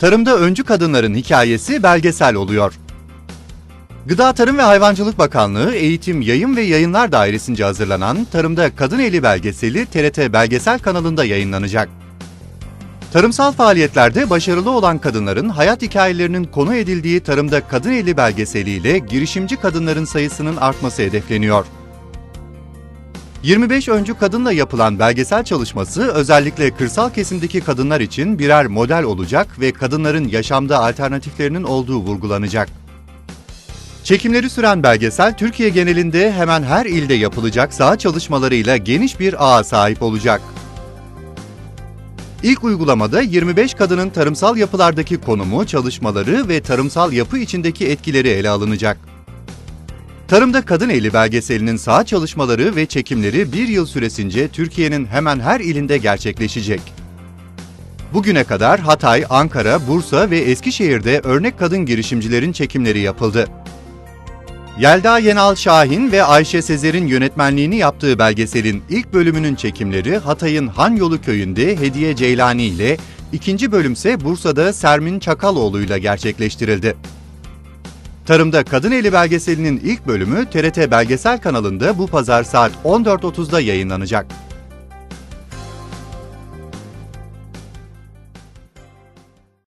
Tarımda öncü kadınların hikayesi belgesel oluyor. Gıda Tarım ve Hayvancılık Bakanlığı Eğitim, Yayın ve Yayınlar Dairesi'nce hazırlanan Tarımda Kadın Eli belgeseli TRT Belgesel kanalında yayınlanacak. Tarımsal faaliyetlerde başarılı olan kadınların hayat hikayelerinin konu edildiği Tarımda Kadın Eli belgeseliyle girişimci kadınların sayısının artması hedefleniyor. 25 öncü kadınla yapılan belgesel çalışması özellikle kırsal kesimdeki kadınlar için birer model olacak ve kadınların yaşamda alternatiflerinin olduğu vurgulanacak. Çekimleri süren belgesel Türkiye genelinde hemen her ilde yapılacak saha çalışmalarıyla geniş bir ağa sahip olacak. İlk uygulamada 25 kadının tarımsal yapılardaki konumu, çalışmaları ve tarımsal yapı içindeki etkileri ele alınacak. Tarımda Kadın Eli belgeselinin saha çalışmaları ve çekimleri bir yıl süresince Türkiye'nin hemen her ilinde gerçekleşecek. Bugüne kadar Hatay, Ankara, Bursa ve Eskişehir'de örnek kadın girişimcilerin çekimleri yapıldı. Yelda Yenal Şahin ve Ayşe Sezer'in yönetmenliğini yaptığı belgeselin ilk bölümünün çekimleri Hatay'ın Hanyolu köyünde Hediye Ceylani ile, ikinci bölümse Bursa'da Sermin Çakaloğlu ile gerçekleştirildi. Tarımda Kadın Eli belgeselinin ilk bölümü TRT Belgesel kanalında bu pazar saat 14.30'da yayınlanacak.